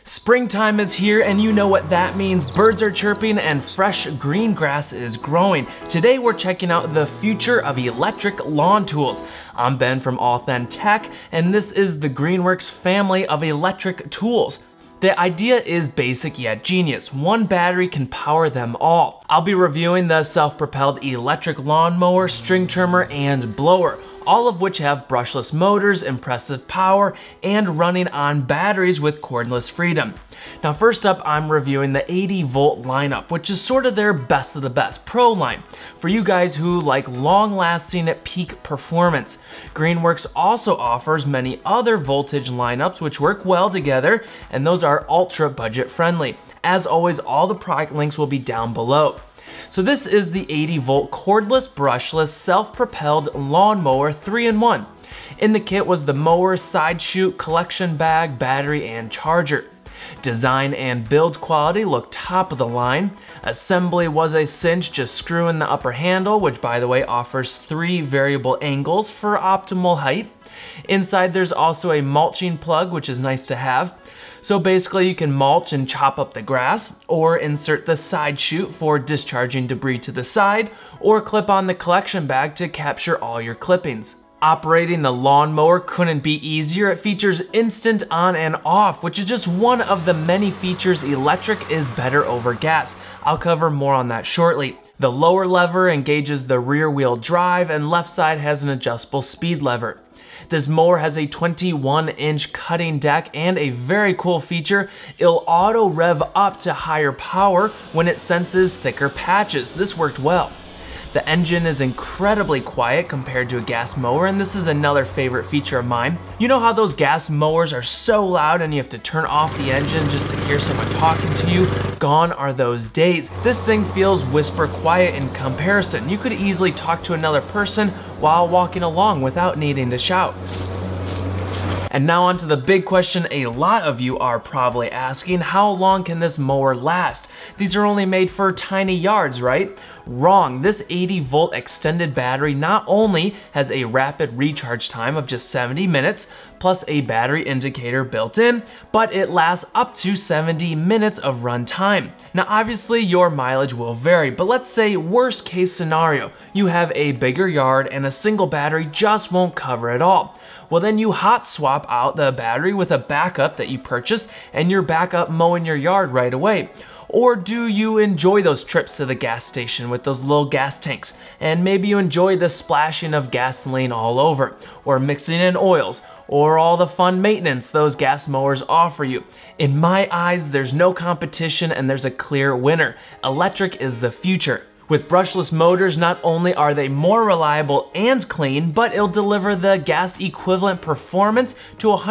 Springtime is here and you know what that means. Birds are chirping and fresh green grass is growing. Today we're checking out the future of electric lawn tools. I'm Ben from AuthenTech and this is the Greenworks family of electric tools. The idea is basic yet genius. One battery can power them all. I'll be reviewing the self-propelled electric lawnmower, string trimmer, and blower, all of which have brushless motors, impressive power, and running on batteries with cordless freedom. Now first up, I'm reviewing the 80-volt lineup, which is sort of their best of the best pro line for you guys who like long-lasting peak performance. Greenworks also offers many other voltage lineups which work well together, and those are ultra budget friendly. As always, all the product links will be down below. So this is the 80-volt cordless, brushless, self-propelled lawnmower 3-in-1. In the kit was the mower, side chute, collection bag, battery, and charger. Design and build quality look top of the line. Assembly was a cinch, just screw in the upper handle, which by the way offers 3 variable angles for optimal height. Inside there's also a mulching plug, which is nice to have. So basically you can mulch and chop up the grass, or insert the side chute for discharging debris to the side, or clip on the collection bag to capture all your clippings. Operating the lawnmower couldn't be easier. It features instant on and off, which is just one of the many features electric is better over gas. I'll cover more on that shortly. The lower lever engages the rear wheel drive, and left side has an adjustable speed lever. This mower has a 21-inch cutting deck and a very cool feature. It'll auto rev up to higher power when it senses thicker patches. This worked well. The engine is incredibly quiet compared to a gas mower, and this is another favorite feature of mine. You know how those gas mowers are so loud and you have to turn off the engine just to hear someone talking to you? Gone are those days. This thing feels whisper quiet in comparison. You could easily talk to another person while walking along without needing to shout. And now on to the big question a lot of you are probably asking: how long can this mower last? These are only made for tiny yards, right? Wrong. This 80-volt extended battery not only has a rapid recharge time of just 70 minutes, plus a battery indicator built in, but it lasts up to 70 minutes of run time. Now obviously your mileage will vary, but let's say worst case scenario, you have a bigger yard and a single battery just won't cover it all. Well, then you hot swap out the battery with a backup that you purchase and you're back up mowing your yard right away. Or do you enjoy those trips to the gas station with those little gas tanks, and maybe you enjoy the splashing of gasoline all over, or mixing in oils, or all the fun maintenance those gas mowers offer you? In my eyes, there's no competition and there's a clear winner. Electric is the future. With brushless motors, not only are they more reliable and clean, but it'll deliver the gas equivalent performance to a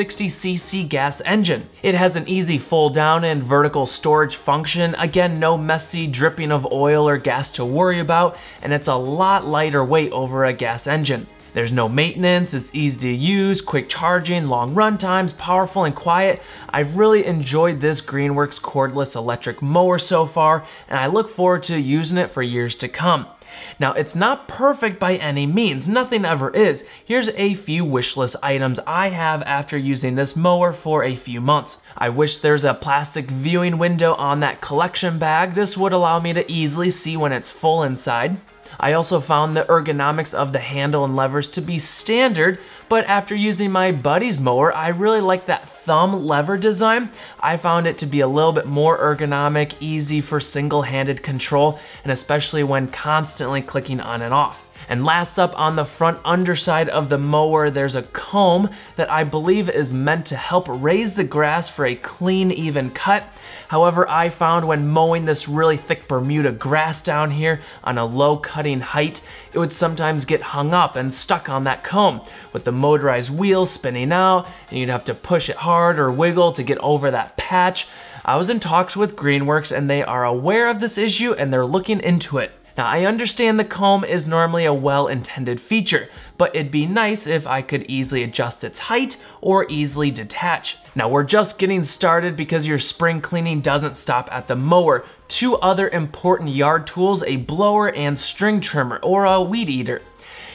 160cc gas engine. It has an easy fold down and vertical storage function. Again, no messy dripping of oil or gas to worry about, and it's a lot lighter weight over a gas engine. There's no maintenance, it's easy to use, quick charging, long run times, powerful and quiet. I've really enjoyed this Greenworks cordless electric mower so far, and I look forward to using it for years to come. Now, it's not perfect by any means, nothing ever is. Here's a few wishlist items I have after using this mower for a few months. I wish there's a plastic viewing window on that collection bag. This would allow me to easily see when it's full inside. I also found the ergonomics of the handle and levers to be standard, but after using my buddy's mower, I really like that thumb lever design. I found it to be a little bit more ergonomic, easy for single-handed control, and especially when constantly clicking on and off. And last up, on the front underside of the mower, there's a comb that I believe is meant to help raise the grass for a clean, even cut. However, I found when mowing this really thick Bermuda grass down here on a low cutting height, it would sometimes get hung up and stuck on that comb, with the motorized wheels spinning out, and you'd have to push it hard or wiggle to get over that patch. I was in talks with Greenworks and they are aware of this issue and they're looking into it. Now, I understand the comb is normally a well-intended feature, but it'd be nice if I could easily adjust its height or easily detach. Now, we're just getting started because your spring cleaning doesn't stop at the mower. 2 other important yard tools, a blower and string trimmer or a weed eater.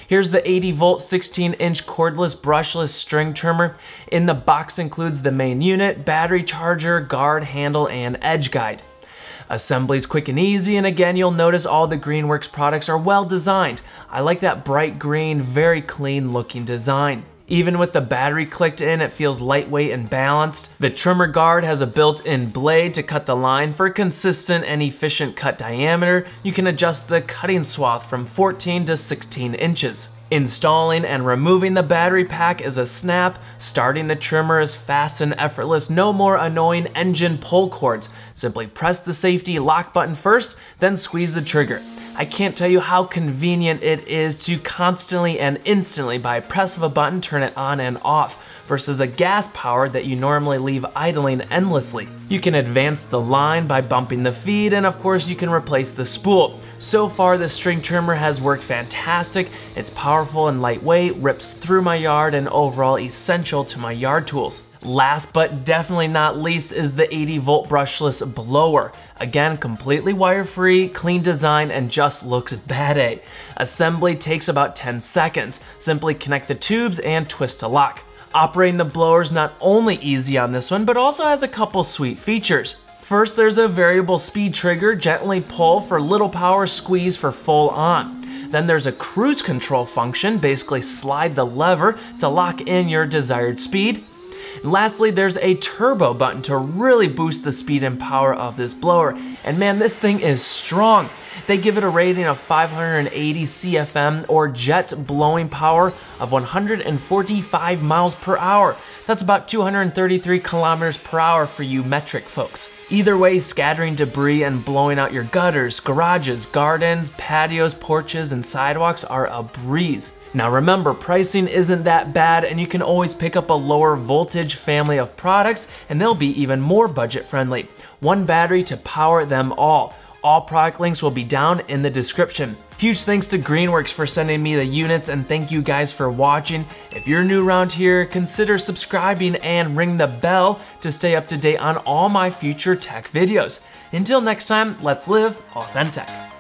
Here's the 80-volt 16-inch cordless brushless string trimmer. In the box includes the main unit, battery charger, guard, handle, and edge guide. Assembly's quick and easy, and again, you'll notice all the Greenworks products are well designed. I like that bright green, very clean looking design. Even with the battery clicked in, it feels lightweight and balanced. The trimmer guard has a built-in blade to cut the line for a consistent and efficient cut diameter. You can adjust the cutting swath from 14 to 16 inches. Installing and removing the battery pack is a snap. Starting the trimmer is fast and effortless. No more annoying engine pull cords. Simply press the safety lock button first, then squeeze the trigger. I can't tell you how convenient it is to constantly and instantly, by a press of a button, turn it on and off, versus a gas power that you normally leave idling endlessly. You can advance the line by bumping the feed, and of course you can replace the spool. So far, the string trimmer has worked fantastic. It's powerful and lightweight, rips through my yard, and overall essential to my yard tools. Last but definitely not least is the 80-volt brushless blower. Again, completely wire-free, clean design, and just looks bad A. Assembly takes about 10 seconds. Simply connect the tubes and twist to lock. Operating the blower is not only easy on this one, but also has a couple sweet features. First, there's a variable speed trigger, gently pull for little power, squeeze for full on. Then there's a cruise control function, basically slide the lever to lock in your desired speed. And lastly, there's a turbo button to really boost the speed and power of this blower. And man, this thing is strong. They give it a rating of 580 CFM or jet blowing power of 145 miles per hour. That's about 233 kilometers per hour for you metric folks. Either way, scattering debris and blowing out your gutters, garages, gardens, patios, porches, and sidewalks are a breeze. Now remember, pricing isn't that bad, and you can always pick up a lower voltage family of products and they'll be even more budget friendly. One battery to power them all. All product links will be down in the description. Huge thanks to Greenworks for sending me the units, and thank you guys for watching. If you're new around here, consider subscribing and ring the bell to stay up to date on all my future tech videos. Until next time, let's live AuthenTech.